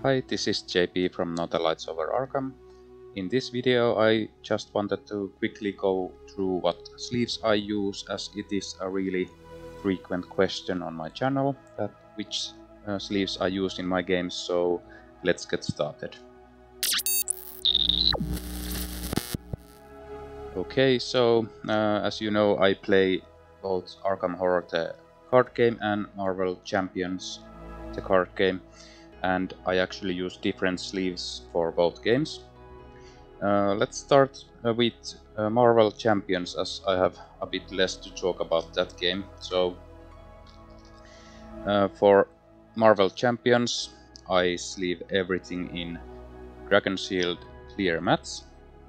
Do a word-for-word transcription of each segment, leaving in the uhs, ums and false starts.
Hi, this is J P from Not the Lights Over Arkham. In this video I just wanted to quickly go through what sleeves I use, as it is a really frequent question on my channel, that which uh, sleeves I use in my games, so let's get started. Okay, so uh, as you know, I play both Arkham Horror the card game and Marvel Champions the card game, and I actually use different sleeves for both games. Uh, let's start uh, with uh, Marvel Champions, as I have a bit less to talk about that game. So uh, for Marvel Champions I sleeve everything in Dragon Shield clear mats.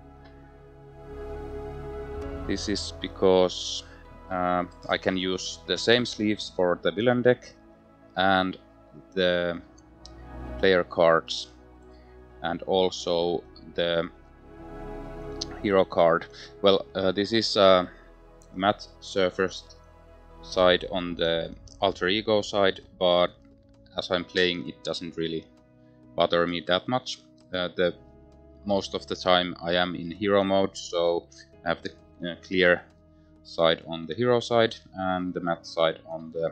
This is because uh, I can use the same sleeves for the villain deck and the player cards, and also the hero card. Well, uh, this is a matte surfaced side on the alter ego side, but as I'm playing it doesn't really bother me that much. Uh, the most of the time I am in hero mode, so I have the uh, clear side on the hero side and the matte side on the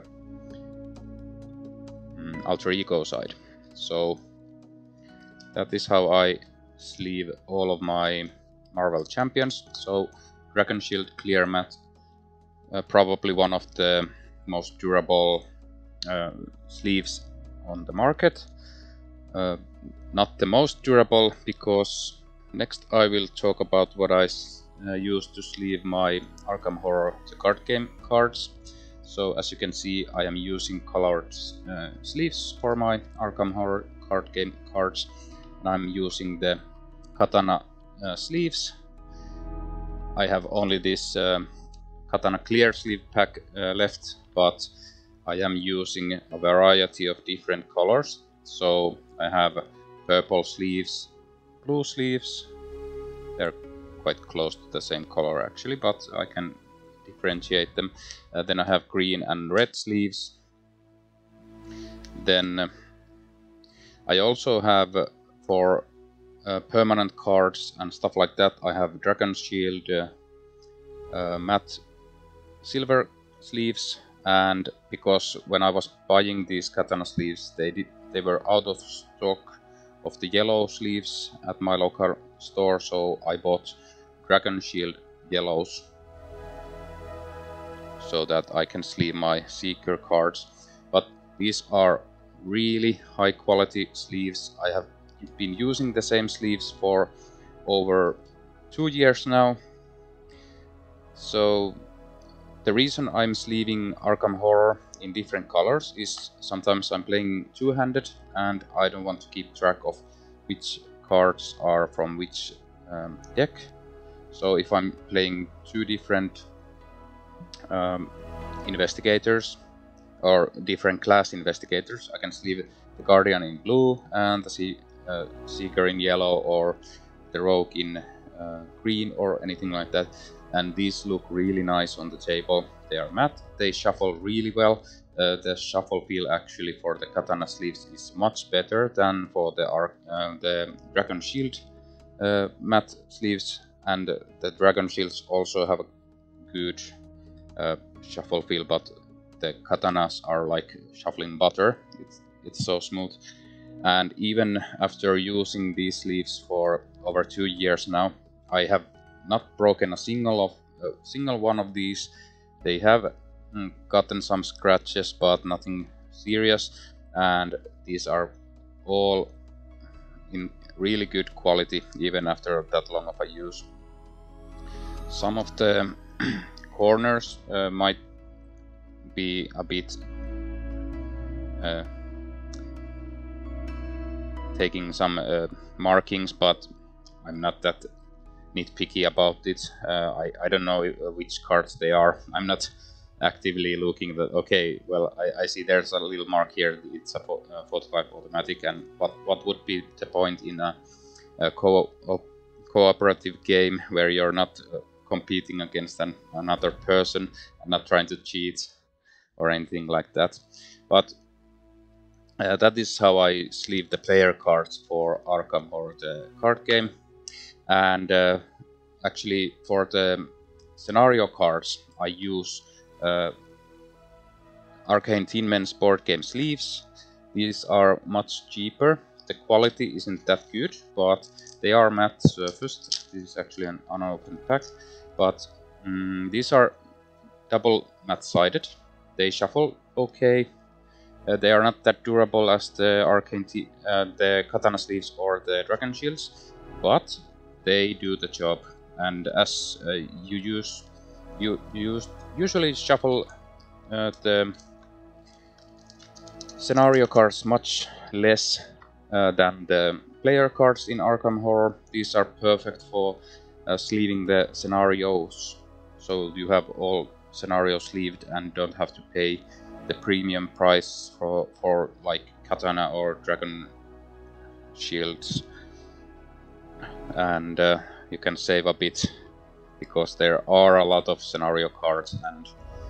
um, alter ego side. So that is how I sleeve all of my Marvel Champions. So Dragon Shield clear matte, uh, probably one of the most durable uh, sleeves on the market. Uh, not the most durable, because next I will talk about what I uh, use to sleeve my Arkham Horror the card game cards. So as you can see, I am using colored uh, sleeves for my Arkham Horror card game cards, and I'm using the Katana uh, sleeves. I have only this um, Katana clear sleeve pack uh, left, but I am using a variety of different colors. So I have purple sleeves, blue sleeves, they're quite close to the same color actually, but I can differentiate them. Uh, then I have green and red sleeves. Then uh, I also have uh, for uh, permanent cards and stuff like that, I have Dragon Shield uh, uh, matte silver sleeves. And because when I was buying these Katana sleeves, they did they were out of stock of the yellow sleeves at my local store, so I bought Dragon Shield yellows so that I can sleeve my Seeker cards. But these are really high quality sleeves. I have been using the same sleeves for over two years now. So the reason I'm sleeving Arkham Horror in different colors is sometimes I'm playing two-handed and I don't want to keep track of which cards are from which um, deck. So if I'm playing two different um, investigators or different class investigators, I can sleeve the Guardian in blue and the Se uh, Seeker in yellow, or the Rogue in uh, green, or anything like that. And these look really nice on the table. They are matte, they shuffle really well. Uh, the shuffle feel actually for the Katana sleeves is much better than for the, Arc, uh, the Dragon Shield uh, matte sleeves, and uh, the Dragon Shields also have a good uh, shuffle feel, but the Katanas are like shuffling butter. It's, it's so smooth. And even after using these sleeves for over two years now, I have not broken a single of a uh, single one of these. They have mm, gotten some scratches, but nothing serious, and these are all in really good quality even after that long of a use. Some of the corners uh, might be a bit uh, taking some uh, markings, but I'm not that nitpicky about it. Uh, I, I don't know which cards they are. I'm not actively looking that, okay, well, I, I see there's a little mark here, it's a forty-five automatic, and what, what would be the point in a, a co cooperative game where you're not uh, competing against an, another person and not trying to cheat or anything like that. But Uh, that is how I sleeve the player cards for Arkham Horror, the card game. And uh, actually, for the scenario cards, I use uh, Arcane Tinmen's Boardgame sleeves. These are much cheaper. The quality isn't that good, but they are matte surfaced. This is actually an unopened pack, but um, these are double matte sided. They shuffle okay. Uh, they are not that durable as the Arcane, T uh, the Katana Sleeves or the Dragon Shields, but they do the job. And as uh, you use, you use usually shuffle uh, the scenario cards much less uh, than the player cards in Arkham Horror. These are perfect for uh, sleeving the scenarios, so you have all scenarios sleeved and don't have to pay the premium price for, for like Katana or Dragon Shields. And uh, you can save a bit, because there are a lot of scenario cards, and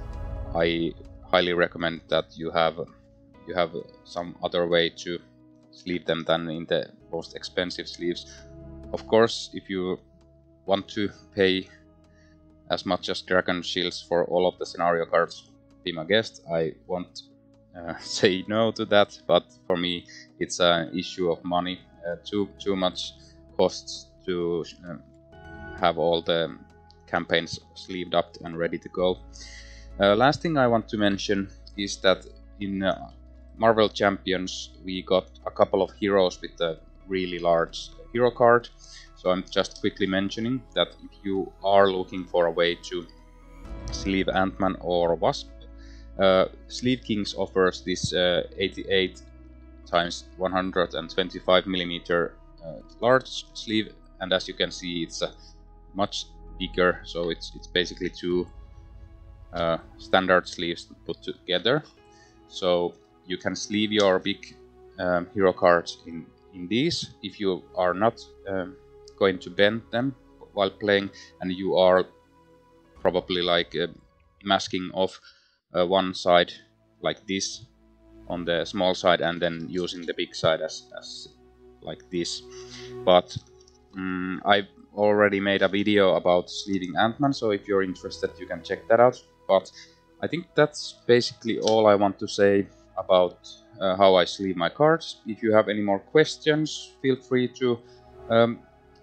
I highly recommend that you have you have some other way to sleeve them than in the most expensive sleeves. Of course, if you want to pay as much as Dragon Shields for all of the scenario cards, be my guest. I won't uh, say no to that, but for me it's an issue of money. Uh, too too much costs to uh, have all the campaigns sleeved up and ready to go. Uh, last thing I want to mention is that in uh, Marvel Champions we got a couple of heroes with a really large hero card. So I'm just quickly mentioning that if you are looking for a way to sleeve Antman or Wasp, uh, Sleeve Kings offers this uh, eighty-eight times one hundred twenty-five millimeter uh, large sleeve, and as you can see, it's a much bigger. So it's it's basically two uh, standard sleeves put together. So you can sleeve your big um, hero cards in in these if you are not um, going to bend them while playing, and you are probably like uh, masking off uh, one side like this on the small side and then using the big side as, as like this. But um, I've already made a video about sleeving Ant-Man, so if you're interested you can check that out. But I think that's basically all I want to say about uh, how I sleeve my cards. If you have any more questions, feel free to um,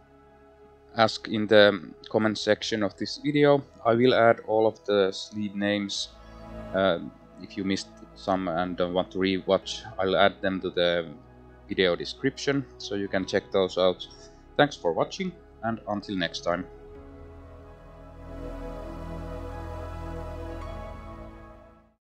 ask in the comment section of this video. I will add all of the sleeve names. Uh, if you missed some and don't want to re-watch, I'll add them to the video description, so you can check those out. Thanks for watching, and until next time.